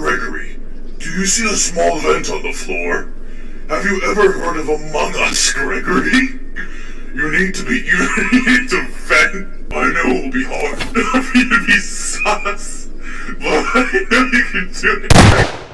Gregory, do you see the small vent on the floor? Have you ever heard of Among Us, Gregory? You need to vent. I know it will be hard for you to be sus, but I know you can do it.